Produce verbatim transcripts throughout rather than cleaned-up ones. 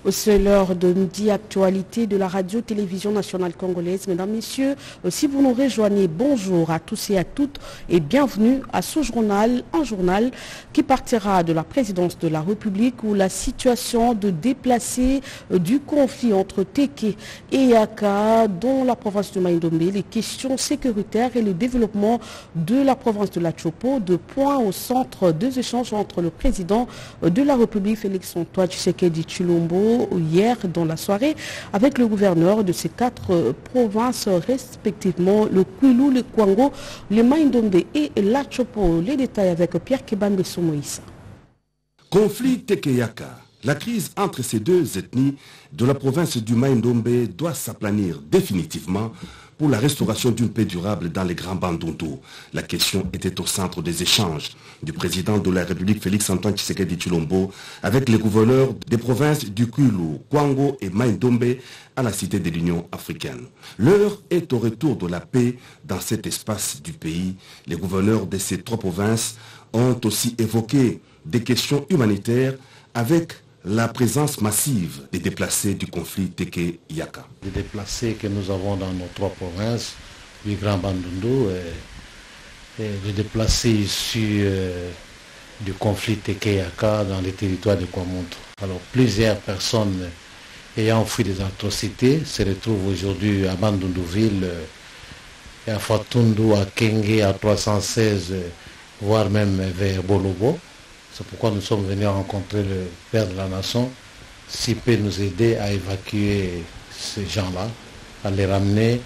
C'est l'heure de midi, actualité de la radio-télévision nationale congolaise. Mesdames, Messieurs, si vous nous rejoignez, bonjour à tous et à toutes et bienvenue à ce journal, un journal qui partira de la présidence de la République où la situation de déplacés du conflit entre Teke et Yaka dans la province de Mai-Ndombe, les questions sécuritaires et le développement de la province de la Chopo, de points au centre des échanges entre le président de la République, Félix-Antoine Tshisekedi Tshilombo, hier dans la soirée avec le gouverneur de ces quatre provinces respectivement, le Kwilu, le Kwango, le Mai-Ndombe et la Chopo. Les détails avec Pierre Kebambe Somoïsa. Conflit Teke-Yaka. La crise entre ces deux ethnies de la province du Mai-Ndombe doit s'aplanir définitivement pour la restauration d'une paix durable dans les grands Bandundu. La question était au centre des échanges du président de la République Félix-Antoine Tshisekedi Tshilombo avec les gouverneurs des provinces du Kwilu, Kwango et Mai-Ndombe à la Cité de l'Union africaine. L'heure est au retour de la paix dans cet espace du pays. Les gouverneurs de ces trois provinces ont aussi évoqué des questions humanitaires avec la présence massive des déplacés du conflit Teke-Yaka. Les déplacés que nous avons dans nos trois provinces, du Grand Bandundu, et, et les déplacés issus euh, du conflit Teke-Yaka dans les territoires de Kwamuntu. Alors plusieurs personnes ayant fui des atrocités se retrouvent aujourd'hui à Bandundu-Ville, et à Fatundu, à Kenge, à trois cent seize, voire même vers Bolobo. C'est pourquoi nous sommes venus rencontrer le Père de la Nation, s'il peut nous aider à évacuer ces gens-là, à les ramener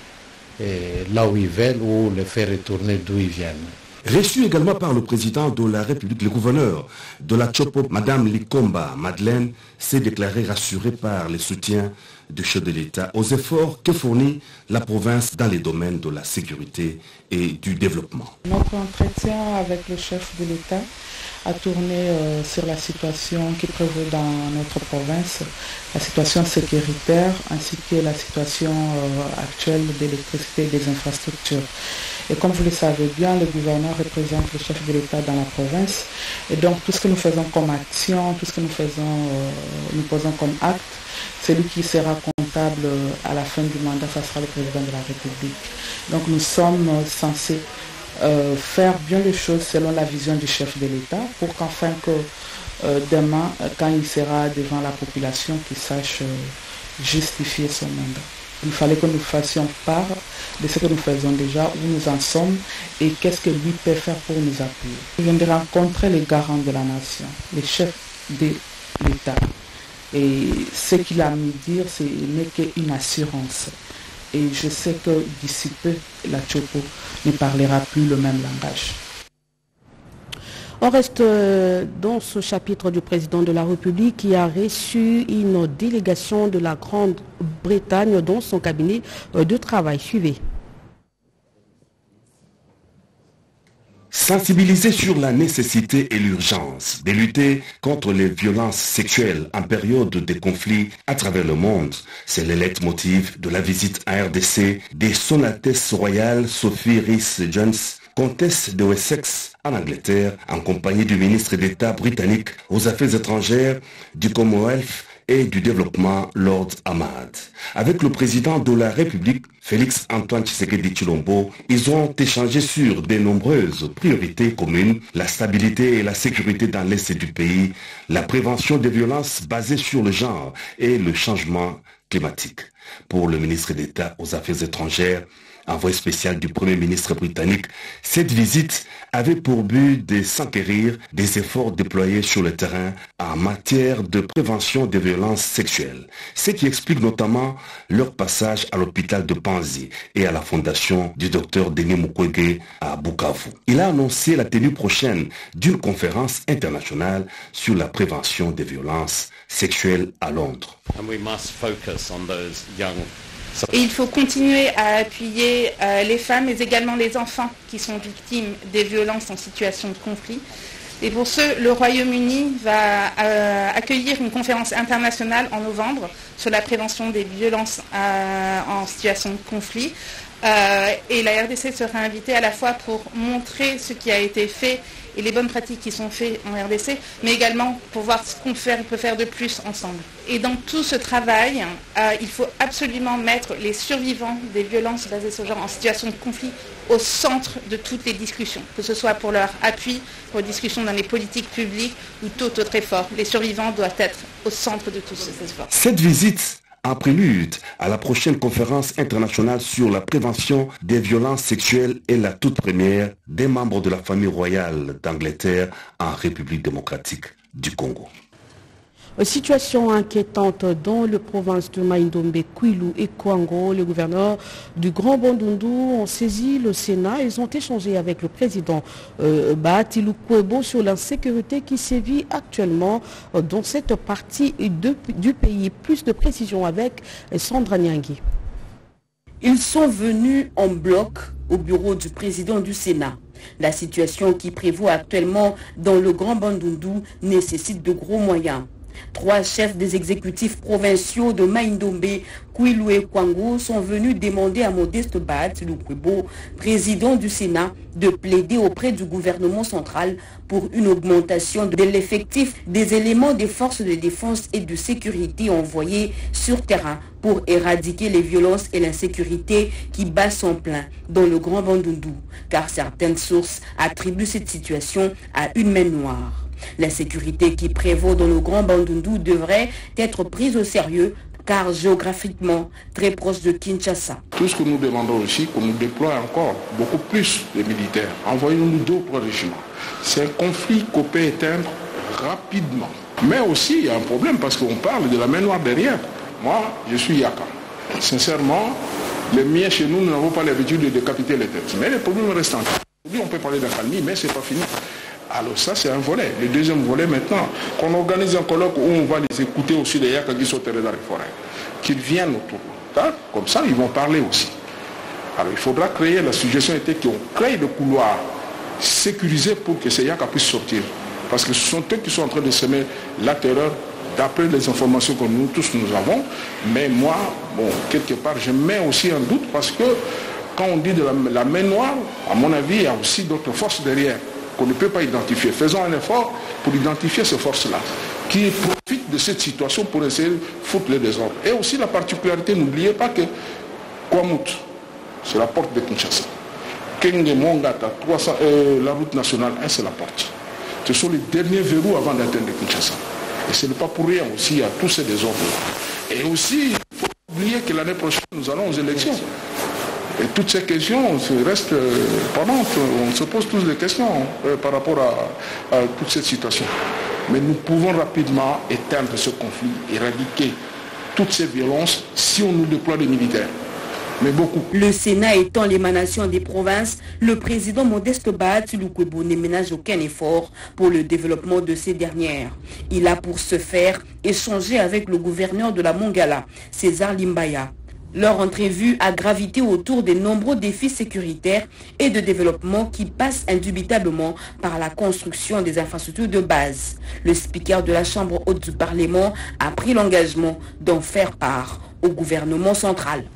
là où ils veulent ou les faire retourner d'où ils viennent. Reçu également par le président de la République, le gouverneur de la Chopo, Madame Likomba Madeleine, s'est déclarée rassurée par les soutiens du chef de l'État aux efforts que fournit la province dans les domaines de la sécurité et du développement. Notre entretien avec le chef de l'État a tourné euh, sur la situation qui prévaut dans notre province, la situation sécuritaire ainsi que la situation euh, actuelle d'électricité et des infrastructures. Et comme vous le savez bien, le gouverneur représente le chef de l'État dans la province. Et donc tout ce que nous faisons comme action, tout ce que nous faisons, euh, nous posons comme acte, celui qui sera comptable à la fin du mandat, ça sera le président de la République. Donc nous sommes censés euh, faire bien les choses selon la vision du chef de l'État pour qu'enfin que euh, demain, quand il sera devant la population, qu'il sache euh, justifier son mandat. Il fallait que nous fassions part de ce que nous faisons déjà, où nous en sommes et qu'est-ce que lui peut faire pour nous appuyer. Je viens de rencontrer les garants de la nation, les chefs de l'État. Et ce qu'il a à me dire, ce n'est qu'une assurance. Et je sais que d'ici peu, la Chopo ne parlera plus le même langage. On reste dans ce chapitre du président de la République qui a reçu une délégation de la Grande-Bretagne dans son cabinet de travail. Suivez. Sensibiliser sur la nécessité et l'urgence de lutter contre les violences sexuelles en période de conflit à travers le monde, c'est le leitmotiv de la visite en R D C de Son Altesse Royale Sophie Rhys-Jones, comtesse de Wessex en Angleterre, en compagnie du ministre d'État britannique aux Affaires étrangères, du Commonwealth et du développement, Lord Ahmad. Avec le président de la République, Félix-Antoine Tshisekedi Tshilombo, ils ont échangé sur de nombreuses priorités communes, la stabilité et la sécurité dans l'Est du pays, la prévention des violences basées sur le genre et le changement climatique. Pour le ministre d'État aux Affaires étrangères, envoyé spécial du Premier ministre britannique, cette visite avait pour but de s'enquérir des efforts déployés sur le terrain en matière de prévention des violences sexuelles, ce qui explique notamment leur passage à l'hôpital de Panzi et à la fondation du docteur Denis Mukwege à Bukavu. Il a annoncé la tenue prochaine d'une conférence internationale sur la prévention des violences sexuelles à Londres. And we must focus on those young Et il faut continuer à appuyer euh, les femmes, mais également les enfants qui sont victimes des violences en situation de conflit. Et pour ce, le Royaume-Uni va euh, accueillir une conférence internationale en novembre sur la prévention des violences euh, en situation de conflit. Euh, et la R D C sera invitée à la fois pour montrer ce qui a été fait et les bonnes pratiques qui sont faites en R D C, mais également pour voir ce qu'on peut faire de plus ensemble. Et dans tout ce travail, euh, il faut absolument mettre les survivants des violences basées sur le genre en situation de conflit au centre de toutes les discussions, que ce soit pour leur appui, pour les discussions dans les politiques publiques ou tout autre effort. Les survivants doivent être au centre de tous ces efforts. Cette visite en prélude à la prochaine conférence internationale sur la prévention des violences sexuelles est la toute première des membres de la famille royale d'Angleterre en République démocratique du Congo. Situation inquiétante dans les provinces de Mai-Ndombe, Kwilu et Kwango. Les gouverneurs du Grand Bandundu ont saisi le Sénat. Ils ont échangé avec le président euh, Bahati Lukwebo sur l'insécurité qui sévit actuellement euh, dans cette partie de, du pays. Plus de précisions avec Sandra Nyangui. Ils sont venus en bloc au bureau du président du Sénat. La situation qui prévaut actuellement dans le Grand Bandundu nécessite de gros moyens. Trois chefs des exécutifs provinciaux de Mai-Ndombe, Kwilu et Kwango sont venus demander à Modeste Bahati Lukwebo, président du Sénat, de plaider auprès du gouvernement central pour une augmentation de l'effectif des éléments des forces de défense et de sécurité envoyés sur terrain pour éradiquer les violences et l'insécurité qui battent son plein dans le Grand Bandundu, car certaines sources attribuent cette situation à une main noire. L'insécurité qui prévaut dans le Grand Bandundu devrait être prise au sérieux car géographiquement très proche de Kinshasa. Tout ce que nous demandons aussi, qu'on nous déploie encore beaucoup plus de militaires. Envoyez-nous deux ou trois régiments. C'est un conflit qu'on peut éteindre rapidement. Mais aussi, il y a un problème parce qu'on parle de la main noire derrière. Moi, je suis Yaka. Sincèrement, les miens chez nous, nous n'avons pas l'habitude de décapiter les têtes. Mais les problèmes restent encore. Aujourd'hui, on peut parler d'accalmie, mais ce n'est pas fini. Alors ça, c'est un volet. Le deuxième volet, maintenant, qu'on organise un colloque où on va les écouter aussi, les Yaka qui sont dans les forêts, qu'ils viennent autour. Hein? Comme ça, ils vont parler aussi. Alors il faudra créer, la suggestion était qu'on crée des couloirs sécurisés pour que ces Yaka puissent sortir. Parce que ce sont eux qui sont en train de semer la terreur, d'après les informations que nous tous nous avons. Mais moi, bon, quelque part, je mets aussi un doute parce que quand on dit de la, la main noire, à mon avis, il y a aussi d'autres forces derrière qu'on ne peut pas identifier. Faisons un effort pour identifier ces forces-là, qui profitent de cette situation pour essayer de foutre le désordre. Et aussi la particularité, n'oubliez pas que Kwamut, c'est la porte de Kinshasa. Kenge Mongata, trois cents, euh, la route nationale un, c'est la porte. Ce sont les derniers verrous avant d'atteindre Kinshasa. Et ce n'est pas pour rien aussi à tous ces désordres-là. Et aussi, il faut oublier que l'année prochaine, nous allons aux élections. Et toutes ces questions restent euh, pendantes. On se pose tous des questions euh, par rapport à, à toute cette situation. Mais nous pouvons rapidement éteindre ce conflit, éradiquer toutes ces violences si on nous déploie des militaires. Mais beaucoup. Le Sénat étant l'émanation des provinces, le président Modeste Bahati Lukwebo ne ménage aucun effort pour le développement de ces dernières. Il a pour ce faire échangé avec le gouverneur de la Mongala, César Limbaya. Leur entrevue a gravité autour des nombreux défis sécuritaires et de développement qui passent indubitablement par la construction des infrastructures de base. Le speaker de la Chambre haute du Parlement a pris l'engagement d'en faire part au gouvernement central.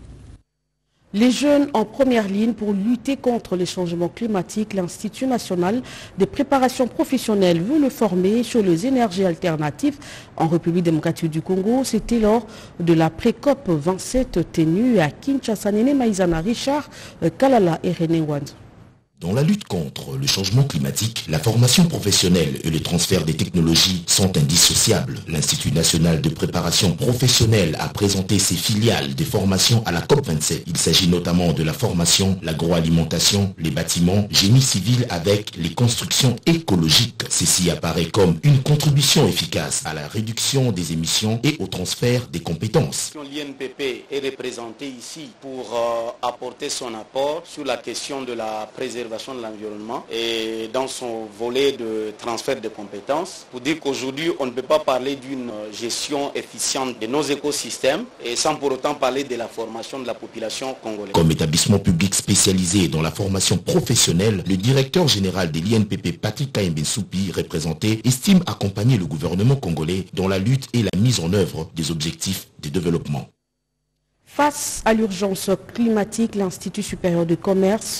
Les jeunes en première ligne pour lutter contre les changements climatiques, l'Institut national des préparations professionnelles veut le former sur les énergies alternatives en République démocratique du Congo. C'était lors de la pré-COP vingt-sept tenue à Kinshasa. Néné Maïzana, Richard Kalala et René Wanzo. Dans la lutte contre le changement climatique, la formation professionnelle et le transfert des technologies sont indissociables. L'Institut national de préparation professionnelle a présenté ses filiales de formation à la COP vingt-sept. Il s'agit notamment de la formation, l'agroalimentation, les bâtiments, génie civil avec les constructions écologiques. Ceci apparaît comme une contribution efficace à la réduction des émissions et au transfert des compétences. L'I N P P est représenté ici pour euh, apporter son apport sur la question de la préservation de l'environnement et dans son volet de transfert de compétences, pour dire qu'aujourd'hui on ne peut pas parler d'une gestion efficiente de nos écosystèmes et sans pour autant parler de la formation de la population congolaise. Comme établissement public spécialisé dans la formation professionnelle, le directeur général de l'I N P P, Patrick Kayembe Soupi, représenté, estime accompagner le gouvernement congolais dans la lutte et la mise en œuvre des objectifs de développement. Face à l'urgence climatique, l'Institut supérieur de commerce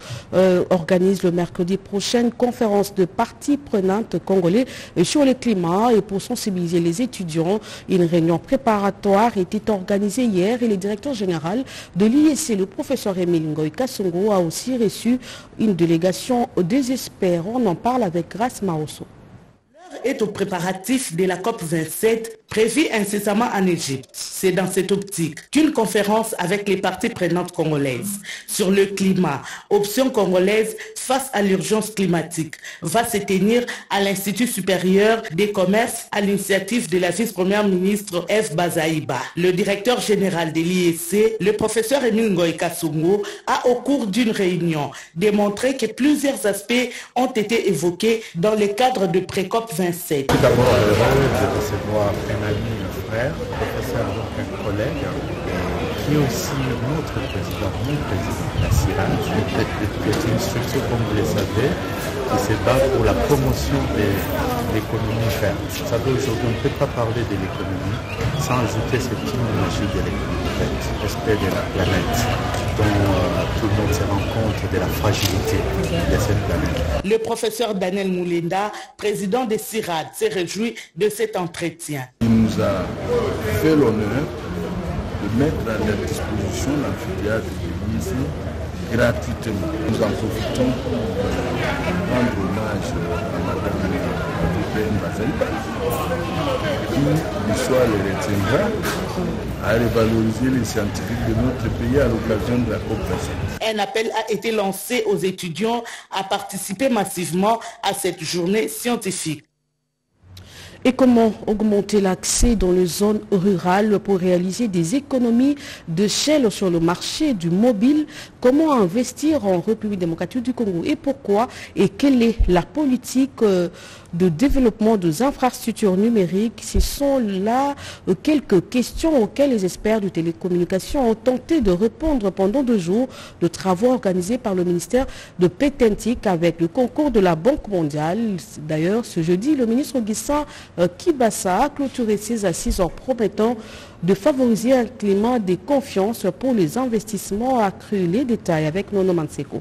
euh, organise le mercredi prochain une conférence de parties prenantes congolais sur le climat et pour sensibiliser les étudiants. Une réunion préparatoire était organisée hier et le directeur général de l'I E C, le professeur Emile Ngoï Kasongo, a aussi reçu une délégation des experts. On en parle avec Grace Maosso. Est au préparatif de la COP vingt-sept prévue incessamment en Égypte. C'est dans cette optique qu'une conférence avec les parties prenantes congolaises sur le climat, option congolaise face à l'urgence climatique, va se tenir à l'Institut supérieur des commerces à l'initiative de la vice-première ministre F. Bazaïba. Le directeur général de l'I E C, le professeur Emile Ngoï Kasongo, a au cours d'une réunion démontré que plusieurs aspects ont été évoqués dans le cadre de pré-COP vingt-sept. Tout d'abord, heureux de recevoir un ami, un frère, professeur, donc un collègue, qui est aussi notre président, mon président, la CIRAD, qui est une structure, comme vous le savez, qui se bat pour la promotion de l'économie verte. Vous savez, aujourd'hui, on ne peut pas parler de l'économie sans ajouter cette image de l'économie verte, respect de la planète, dont euh, tout le monde se rend compte de la fragilité de cette planète. Le professeur Daniel Moulenda, président de CIRAD, s'est réjoui de cet entretien. Il nous a fait l'honneur de mettre à la disposition l'amphithéâtre de l'I E C gratuitement. Nous en profitons pour rendre hommage à Madame P. Bazaïba, qui, l'histoire le retiendra, à revaloriser les scientifiques de notre pays à l'occasion de la COP vingt-sept. Un appel a été lancé aux étudiants à participer massivement à cette journée scientifique. Et comment augmenter l'accès dans les zones rurales pour réaliser des économies d'échelle sur le marché du mobile? Comment investir en République démocratique du Congo? Et pourquoi? Et quelle est la politique de développement des infrastructures numériques? Ce sont là quelques questions auxquelles les experts de télécommunications ont tenté de répondre pendant deux jours de travaux organisés par le ministère de Pétentique avec le concours de la Banque mondiale. D'ailleurs, ce jeudi, le ministre Augustin Kibasa a clôturé ses assises en promettant de favoriser un climat de confiance pour les investissements accrus. Les détails avec Nono Manseko.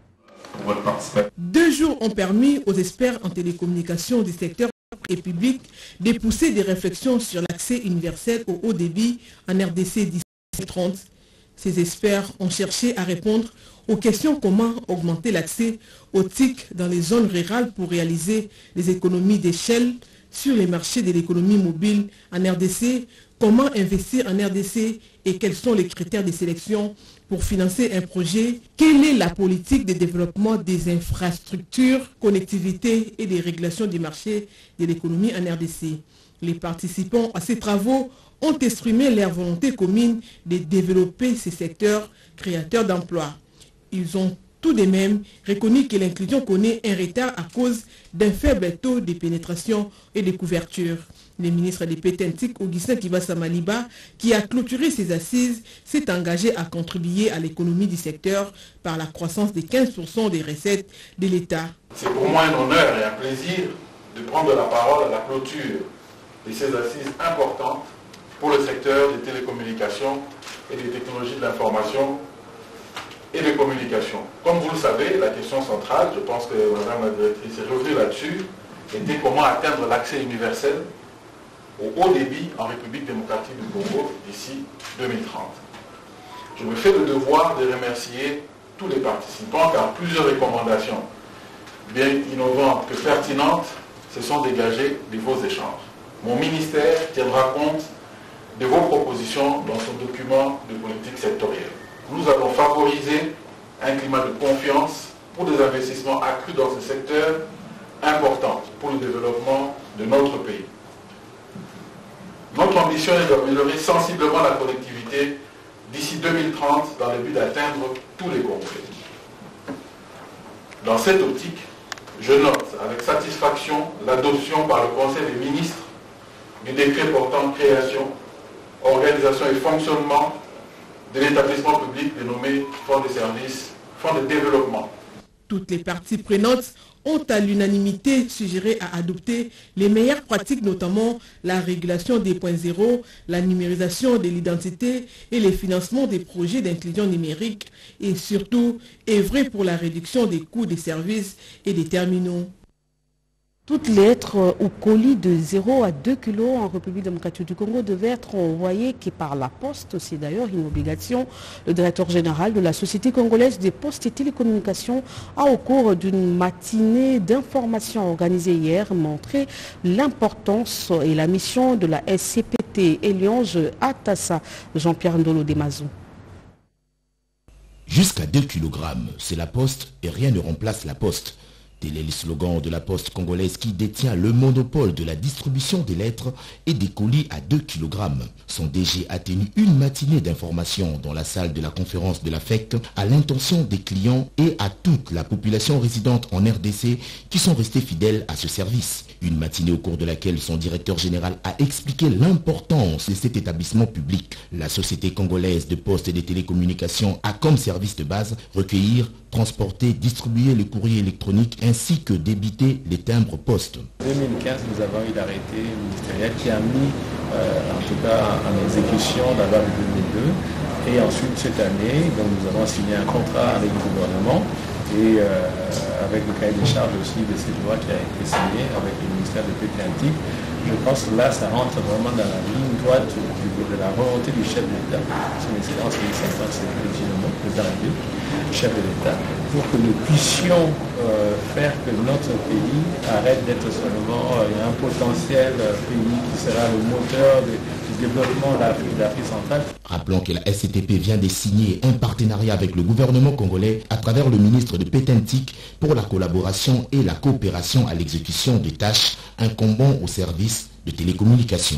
Deux jours ont permis aux experts en télécommunications du secteur et public de pousser des réflexions sur l'accès universel au haut débit en R D C d'ici deux mille trente. Ces experts ont cherché à répondre aux questions comment augmenter l'accès aux T I C dans les zones rurales pour réaliser des économies d'échelle sur les marchés de l'économie mobile en R D C, comment investir en R D C et quels sont les critères de sélection pour financer un projet, quelle est la politique de développement des infrastructures, connectivité et des régulations du marché de l'économie en R D C. Les participants à ces travaux ont exprimé leur volonté commune de développer ces secteurs créateurs d'emplois. Ils ont tout de même reconnu que l'inclusion connaît un retard à cause d'un faible taux de pénétration et de couverture. Le ministre de Pétentique, Augustin Kibasa Maliba, qui a clôturé ses assises, s'est engagé à contribuer à l'économie du secteur par la croissance de quinze pour cent des recettes de l'État. C'est pour moi un honneur et un plaisir de prendre la parole à la clôture de ces assises importantes pour le secteur des télécommunications et des technologies de l'information et de communication. Comme vous le savez, la question centrale, je pense que Madame la directrice est revenue là-dessus, était comment atteindre l'accès universel au haut débit en République démocratique du Congo d'ici deux mille trente. Je me fais le devoir de remercier tous les participants car plusieurs recommandations bien innovantes que pertinentes se sont dégagées de vos échanges. Mon ministère tiendra compte de vos propositions dans son document de politique sectorielle. Nous allons favoriser un climat de confiance pour des investissements accrus dans ce secteur important pour le développement de notre pays. Notre ambition est d'améliorer sensiblement la connectivité d'ici deux mille trente dans le but d'atteindre tous les Congolais. Dans cette optique, je note avec satisfaction l'adoption par le Conseil des ministres du décret portant création, organisation et fonctionnement de l'établissement public dénommé Fonds de services, Fonds de développement. Toutes les parties prenantes ont à l'unanimité suggéré à adopter les meilleures pratiques, notamment la régulation des points zéro, la numérisation de l'identité et les financements des projets d'inclusion numérique et surtout œuvrer pour la réduction des coûts des services et des terminaux. Toutes lettres ou colis de zéro à deux kilos en République démocratique du Congo devaient être envoyés par la poste. C'est d'ailleurs une obligation. Le directeur général de la Société congolaise des postes et télécommunications a, au cours d'une matinée d'information organisée hier, montré l'importance et la mission de la S C P T. Eliange Atassa, Jean-Pierre Ndolo Demazou. Jusqu'à deux kilogrammes, c'est la poste et rien ne remplace la poste. Tel est le slogan de la poste congolaise qui détient le monopole de la distribution des lettres et des colis à deux kilogrammes. Son D G a tenu une matinée d'information dans la salle de la conférence de la F E C à l'intention des clients et à toute la population résidente en R D C qui sont restés fidèles à ce service. Une matinée au cours de laquelle son directeur général a expliqué l'importance de cet établissement public. La Société congolaise de postes et de télécommunications a comme service de base recueillir, transporter, distribuer le courrier électronique ainsi que débiter les timbres postes. En deux mille quinze, nous avons eu l'arrêté ministériel qui a mis euh, en tout cas en exécution la loi de deux mille deux. Et ensuite, cette année, donc, nous avons signé un contrat avec le gouvernement et euh, avec le cahier des charges aussi de cette loi qui a été signé avec le ministère de P T N T I C. Je pense que là, ça rentre vraiment dans la ligne droite de la volonté du chef de l'État, son excellence, le président chef de l'État, pour que nous puissions euh, faire que notre pays arrête d'être seulement euh, un potentiel pays qui sera le moteur de, du développement de l'Afrique centrale. Rappelons que la S C T P vient de signer un partenariat avec le gouvernement congolais à travers le ministre de P T N T I C pour la collaboration et la coopération à l'exécution des tâches incombant au service de télécommunications.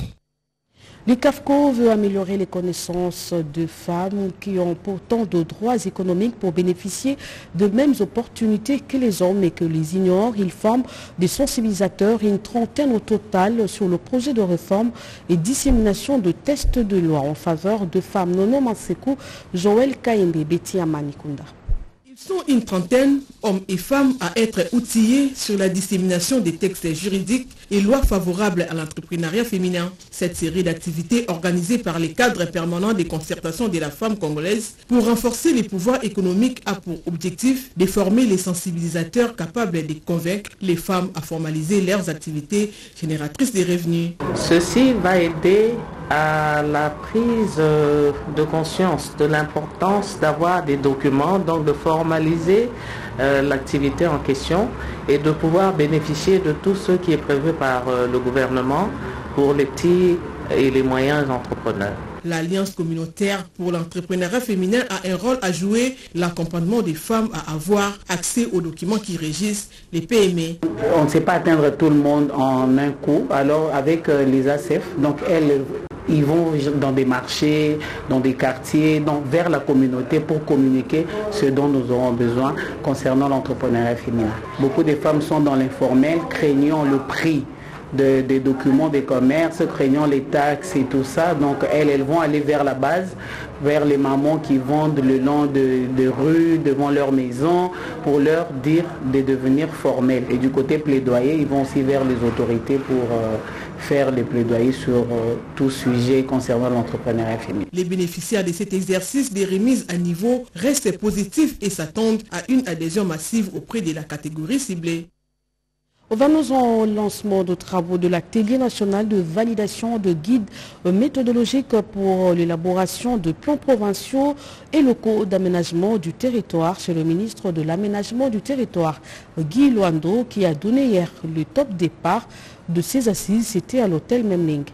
Le CAFCO veut améliorer les connaissances de femmes qui ont pourtant de droits économiques pour bénéficier de mêmes opportunités que les hommes et que les ignorent. Ils forment des sensibilisateurs, une trentaine au total, sur le projet de réforme et dissémination de tests de loi en faveur de femmes. Nono Mansekou, Joël Kaende, Betty Amanikunda. Ils sont une trentaine, hommes et femmes, à être outillés sur la dissémination des textes juridiques et lois favorables à l'entrepreneuriat féminin. Cette série d'activités organisée par les cadres permanents des concertations de la femme congolaise pour renforcer les pouvoirs économiques a pour objectif de former les sensibilisateurs capables de convaincre les femmes à formaliser leurs activités génératrices de revenus. Ceci va aider à la prise de conscience de l'importance d'avoir des documents, donc de formaliser euh, l'activité en question et de pouvoir bénéficier de tout ce qui est prévu par euh, le gouvernement pour les petits et les moyens entrepreneurs. L'Alliance communautaire pour l'entrepreneuriat féminin a un rôle à jouer, l'accompagnement des femmes à avoir accès aux documents qui régissent les P M E. On ne sait pas atteindre tout le monde en un coup, alors avec euh, les A C F, donc elles, ils vont dans des marchés, dans des quartiers, donc vers la communauté pour communiquer ce dont nous aurons besoin concernant l'entrepreneuriat féminin. Beaucoup de femmes sont dans l'informel, craignant le prix de, des documents des commerces, craignant les taxes et tout ça. Donc elles, elles vont aller vers la base, vers les mamans qui vendent le long de, de rues, devant leur maison, pour leur dire de devenir formelles. Et du côté plaidoyer, ils vont aussi vers les autorités pour euh, faire les plaidoyers sur euh, tout sujet concernant l'entrepreneuriat féminin. Les bénéficiaires de cet exercice des remises à niveau restent positifs et s'attendent à une adhésion massive auprès de la catégorie ciblée. Venons au lancement de travaux de l'atelier national de validation de guides méthodologiques pour l'élaboration de plans provinciaux et locaux d'aménagement du territoire chez le ministre de l'aménagement du territoire, Guy Loando, qui a donné hier le top départ de ces assises. C'était à l'hôtel Memling.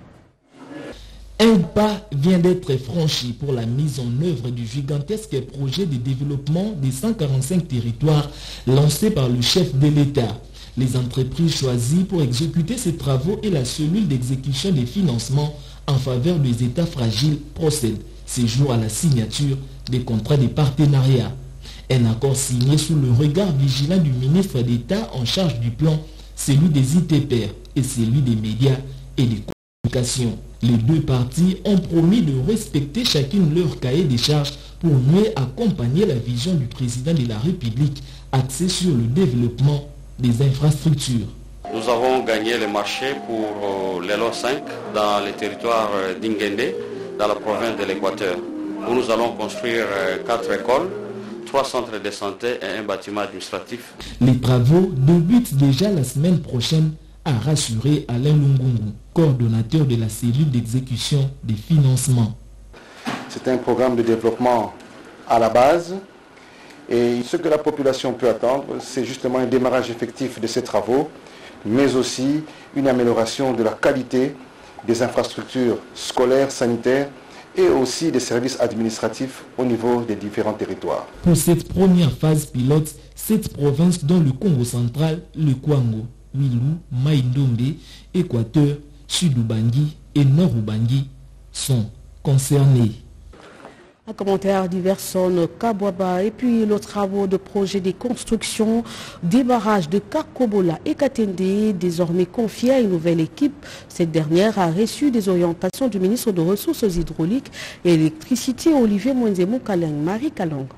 Un pas vient d'être franchi pour la mise en œuvre du gigantesque projet de développement des cent quarante-cinq territoires lancé par le chef de l'État. Les entreprises choisies pour exécuter ces travaux et la cellule d'exécution des financements en faveur des États fragiles procèdent ces jours à la signature des contrats de partenariat. Un accord signé sous le regard vigilant du ministre d'État en charge du plan, celui des I T P R et celui des médias et des communications. Les deux parties ont promis de respecter chacune leur cahier des charges pour mieux accompagner la vision du président de la République axée sur le développement des infrastructures. Nous avons gagné le marché pour l'E L O cinq dans le territoire d'Inguendé, dans la province de l'Équateur, où nous allons construire quatre écoles, trois centres de santé et un bâtiment administratif. Les travaux débutent déjà la semaine prochaine, a rassuré Alain Lungungu, coordonnateur de la cellule d'exécution des financements. C'est un programme de développement à la base et ce que la population peut attendre, c'est justement un démarrage effectif de ces travaux, mais aussi une amélioration de la qualité des infrastructures scolaires, sanitaires et aussi des services administratifs au niveau des différents territoires. Pour cette première phase pilote, sept provinces dont le Congo central, le Kwango, Wilu, Maïndombe, Équateur, Sud-Ubangi et Nord-Ubangi sont concernées. Un commentaire d'Iverson Kabwaba et puis les travaux de projet de construction des barrages de Kakobola et Katende, désormais confiés à une nouvelle équipe. Cette dernière a reçu des orientations du ministre des Ressources hydrauliques et électricité Olivier Mwenzemouk Kaleng. Marie Kalong.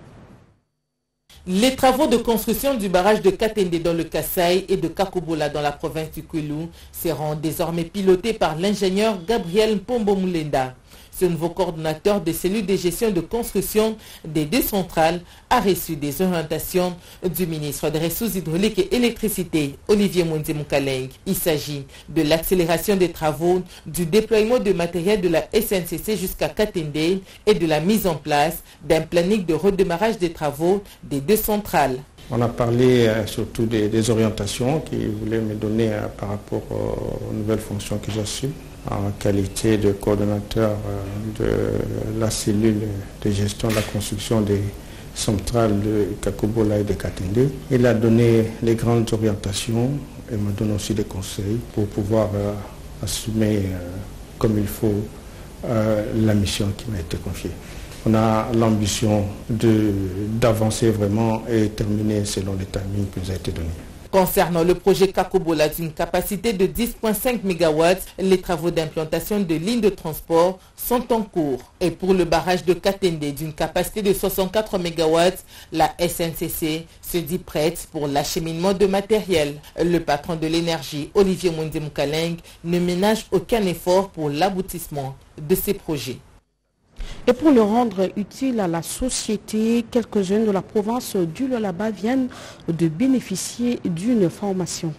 Les travaux de construction du barrage de Katende dans le Kasaï et de Kakobola dans la province du Kwilu seront désormais pilotés par l'ingénieur Gabriel Pombo Moulenda. Ce nouveau coordonnateur des cellules de gestion de construction des deux centrales a reçu des orientations du ministre des Ressources hydrauliques et électricité, Olivier Mwenzemouk-Kaleng. Il s'agit de l'accélération des travaux, du déploiement de matériel de la S N C C jusqu'à Katende et de la mise en place d'un planning de redémarrage des travaux des deux centrales. On a parlé euh, surtout des, des orientations qu'il voulait me donner euh, par rapport aux nouvelles fonctions que j'assume en qualité de coordonnateur euh, de la cellule de gestion de la construction des centrales de Kakobola et de Katende. Il a donné les grandes orientations et m'a donné aussi des conseils pour pouvoir euh, assumer euh, comme il faut euh, la mission qui m'a été confiée. On a l'ambition d'avancer vraiment et terminer selon les timings qui nous a été donnés. Concernant le projet Kakobola d'une capacité de dix virgule cinq mégawatts, les travaux d'implantation de lignes de transport sont en cours. Et pour le barrage de Katende d'une capacité de soixante-quatre mégawatts, la S N C C se dit prête pour l'acheminement de matériel. Le patron de l'énergie, Olivier Mwenzemouk-Kaleng, ne ménage aucun effort pour l'aboutissement de ces projets. Et pour le rendre utile à la société, quelques jeunes de la province du Lualaba viennent de bénéficier d'une formation.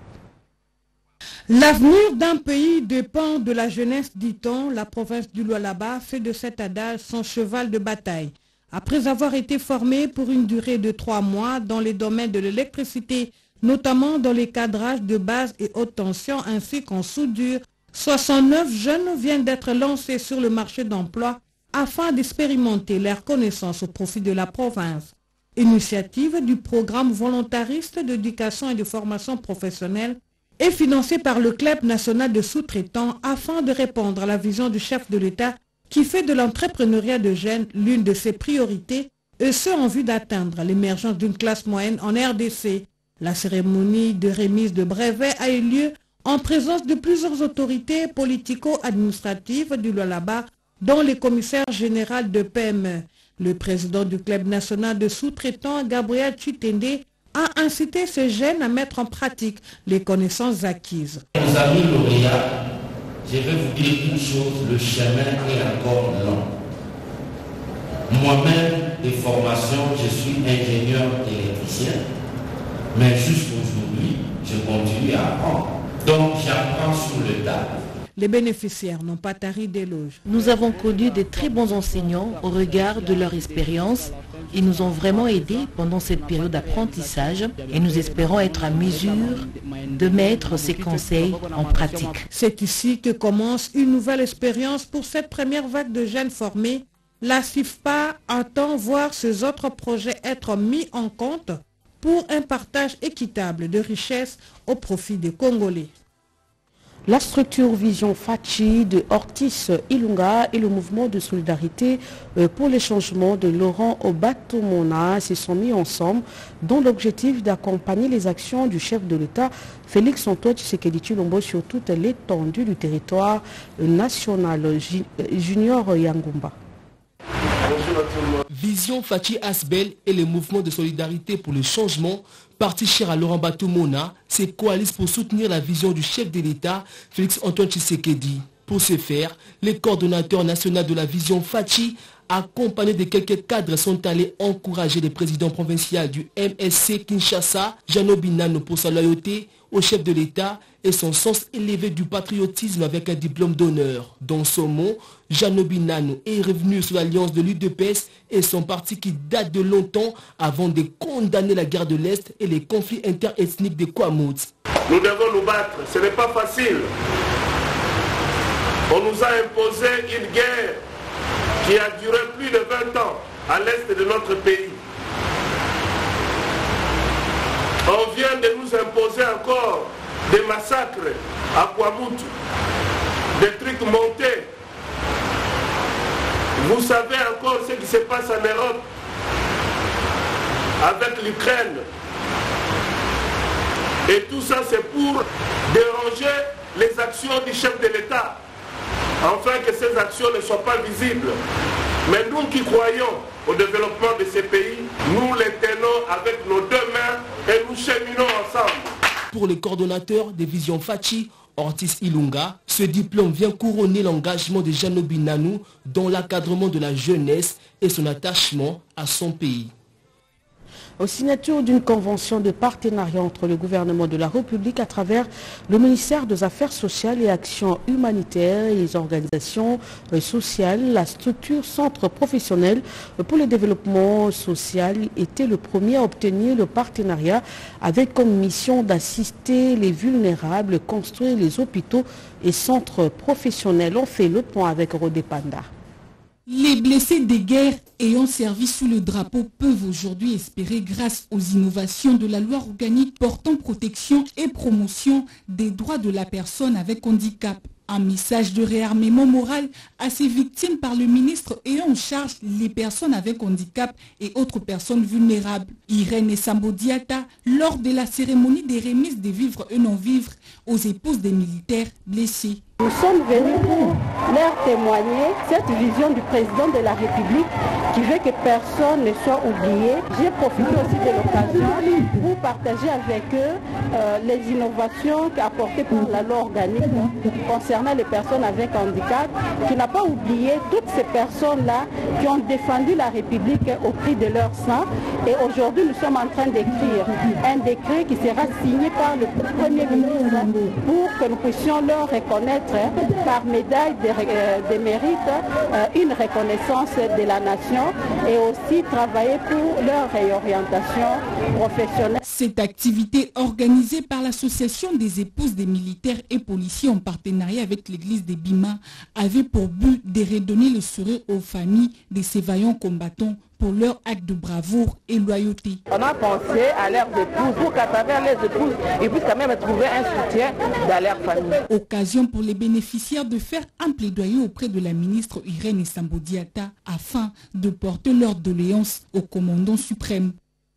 L'avenir d'un pays dépend de la jeunesse, dit-on. La province du Lualaba fait de cet adage son cheval de bataille. Après avoir été formé pour une durée de trois mois dans les domaines de l'électricité, notamment dans les cadrages de base et haute tension ainsi qu'en soudure, soixante-neuf jeunes viennent d'être lancés sur le marché d'emploi afin d'expérimenter leurs connaissances au profit de la province. Initiative du programme volontariste d'éducation et de formation professionnelle et financée par le Club national de sous-traitants afin de répondre à la vision du chef de l'État qui fait de l'entrepreneuriat de jeunes l'une de ses priorités et ce en vue d'atteindre l'émergence d'une classe moyenne en R D C. La cérémonie de remise de brevets a eu lieu en présence de plusieurs autorités politico-administratives du Lualaba, dont le commissaire général de P M E. Le président du Club national de sous-traitants, Gabriel Chitende, a incité ces jeunes à mettre en pratique les connaissances acquises. Mes amis lauréats, je vais vous dire une chose, le chemin est encore long. Moi-même, de formation, je suis ingénieur électricien, mais jusqu'aujourd'hui, je continue à apprendre. Donc j'apprends sur le tas. Les bénéficiaires n'ont pas tari d'éloges. Nous avons connu de très bons enseignants au regard de leur expérience. Ils nous ont vraiment aidés pendant cette période d'apprentissage et nous espérons être à mesure de mettre ces conseils en pratique. C'est ici que commence une nouvelle expérience pour cette première vague de jeunes formés. La C I F P A entend voir ces autres projets être mis en compte pour un partage équitable de richesses au profit des Congolais. La structure Vision Fachi de Ortiz Ilunga et le mouvement de solidarité pour les changements de Laurent Obatomona se sont mis ensemble dans l'objectif d'accompagner les actions du chef de l'État Félix Antoine Tshisekedi Tshilombo sur toute l'étendue du territoire national. Junior Yangumba. Vision Fachi Asbel et le mouvement de solidarité pour le changement, parti cher à Laurent Batomona, se coalisent pour soutenir la vision du chef de l'État, Félix Antoine Tshisekedi. Pour ce faire, les coordonnateurs nationaux de la vision Fachi, accompagnés de quelques cadres, sont allés encourager le président provincial du M S C Kinshasa, Janobi Nano, pour sa loyauté au chef de l'État et son sens élevé du patriotisme avec un diplôme d'honneur. Dans son mot, Janobi Nano est revenu sur l'alliance de l'U D P S et son parti qui date de longtemps avant de condamner la guerre de l'Est et les conflits interethniques de Kwamouth. Nous devons nous battre, ce n'est pas facile. On nous a imposé une guerre qui a duré plus de vingt ans à l'est de notre pays. On vient de nous imposer encore des massacres à Kwamouth, des trucs montés. Vous savez encore ce qui se passe en Europe avec l'Ukraine. Et tout ça, c'est pour déranger les actions du chef de l'État, afin que ces actions ne soient pas visibles. Mais nous qui croyons au développement de ces pays, nous les tenons avec nos deux mains et nous cheminons ensemble. Pour le coordonnateur des Visions Fachi, Ortiz Ilunga, ce diplôme vient couronner l'engagement de Janobi Nano dans l'encadrement de la jeunesse et son attachement à son pays. Aux signatures d'une convention de partenariat entre le gouvernement de la République à travers le ministère des Affaires sociales et Actions humanitaires et les organisations sociales, la structure Centre professionnel pour le développement social était le premier à obtenir le partenariat avec comme mission d'assister les vulnérables, construire les hôpitaux et centres professionnels. On fait le point avec Rodé Panda. Les blessés des guerres ayant servi sous le drapeau peuvent aujourd'hui espérer, grâce aux innovations de la loi organique portant protection et promotion des droits de la personne avec handicap, un message de réarmement moral à ces victimes par le ministre ayant en charge les personnes avec handicap et autres personnes vulnérables. Irène Sambodiata, lors de la cérémonie des remises des vivres et non-vivres aux épouses des militaires blessés. Nous sommes venus pour leur témoigner cette vision du président de la République qui veut que personne ne soit oublié. J'ai profité aussi de l'occasion pour partager avec eux euh, les innovations apportées par la loi organique concernant les personnes avec handicap, qui n'a pas oublié toutes ces personnes-là qui ont défendu la République au prix de leur sang. Et aujourd'hui, nous sommes en train d'écrire un décret qui sera signé par le Premier ministre pour que nous puissions leur reconnaître par médaille de, euh, de mérite euh, une reconnaissance de la nation et aussi travailler pour leur réorientation professionnelle. Cette activité organisée par l'association des épouses des militaires et policiers en partenariat avec l'église des Bima avait pour but de redonner le sourire aux familles de ces vaillants combattants pour leur acte de bravoure et loyauté. On a pensé à leurs épouses pour qu'à travers les épouses, ils puissent quand même trouver un soutien dans leur famille. Occasion pour les bénéficiaires de faire un plaidoyer auprès de la ministre Irène Sambodiata afin de porter leur doléance au commandant suprême.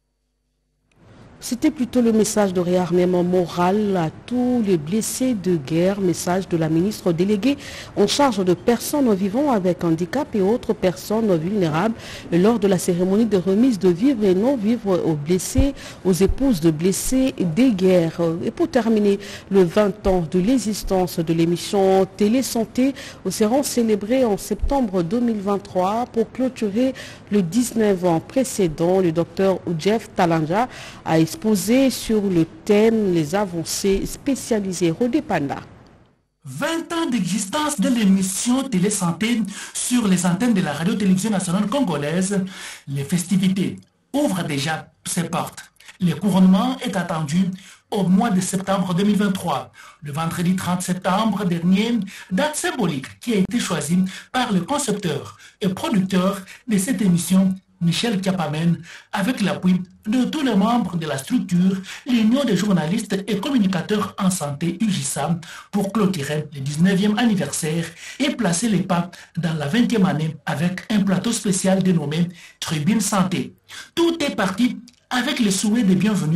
C'était plutôt le message de réarmement moral à tous les blessés de guerre, message de la ministre déléguée en charge de personnes vivant avec handicap et autres personnes vulnérables lors de la cérémonie de remise de vivres et non-vivres aux blessés, aux épouses de blessés des guerres. Et pour terminer, le vingt ans de l'existence de l'émission Télé Santé sera célébré en septembre deux mille vingt-trois pour clôturer le dix-neuf ans précédent. Le docteur Jeff Talanja a exposé sur le thème les avancées spécialisées. Rodé Panda. vingt ans d'existence de l'émission Télé Santé sur les antennes de la radio-télévision nationale congolaise, les festivités ouvrent déjà ses portes. Le couronnement est attendu au mois de septembre deux mille vingt-trois, le vendredi trente septembre dernier, date symbolique qui a été choisie par le concepteur et producteur de cette émission, Michel Kiapamen, avec l'appui de tous les membres de la structure, l'Union des journalistes et communicateurs en santé U J S A, pour clôturer le dix-neuvième anniversaire et placer les pas dans la vingtième année avec un plateau spécial dénommé Tribune Santé. Tout est parti avec le souhait de bienvenue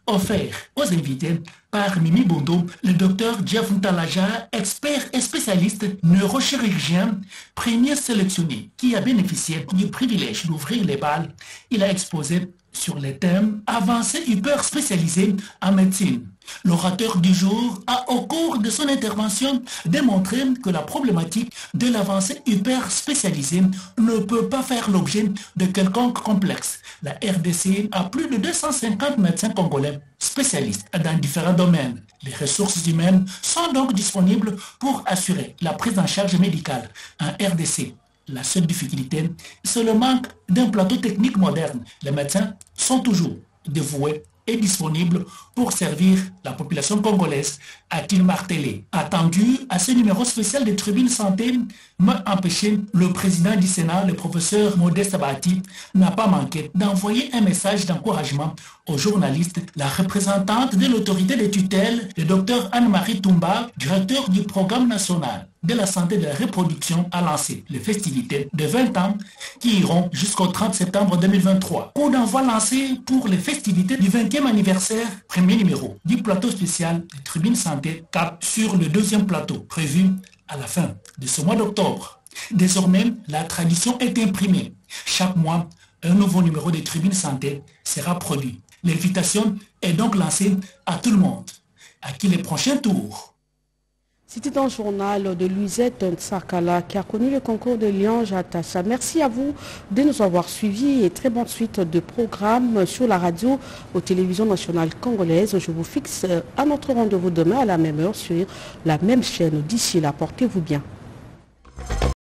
offert aux invités par Mimi Bondo, le docteur Jeff Ntalaja, expert et spécialiste neurochirurgien, premier sélectionné qui a bénéficié du privilège d'ouvrir les balles. Il a exposé sur les thèmes avancés hyper spécialisés en médecine. L'orateur du jour a, au cours de son intervention, démontré que la problématique de l'avancée hyper spécialisée ne peut pas faire l'objet de quelconque complexe. La R D C a plus de deux cent cinquante médecins congolais spécialistes dans différents domaines. Les ressources humaines sont donc disponibles pour assurer la prise en charge médicale en R D C. La seule difficulté, c'est le manque d'un plateau technique moderne. Les médecins sont toujours dévoués et disponible pour servir la population congolaise, a-t-il martelé. Attendu à ce numéro spécial de Tribune Santé, m'a empêché le président du Sénat, le professeur Modeste Abati, n'a pas manqué d'envoyer un message d'encouragement aux journalistes. La représentante de l'autorité de tutelle, le docteur Anne-Marie Toumba, directeur du programme national de la santé et de la reproduction, a lancé les festivités de vingt ans qui iront jusqu'au trente septembre deux mille vingt-trois. Coup d'envoi lancé pour les festivités du vingtième anniversaire, premier numéro du plateau spécial de Tribune Santé, cap sur le deuxième plateau, prévu à la fin de ce mois d'octobre. Désormais, la tradition est imprimée. Chaque mois, un nouveau numéro de Tribune Santé sera produit. L'invitation est donc lancée à tout le monde. À qui les prochains tours? C'était un journal de Luisette Nsakala qui a connu le concours de Lyon Jatassa. Merci à vous de nous avoir suivis et très bonne suite de programmes sur la radio aux télévisions nationales congolaises. Je vous fixe à notre rendez-vous demain à la même heure sur la même chaîne. D'ici là, portez-vous bien.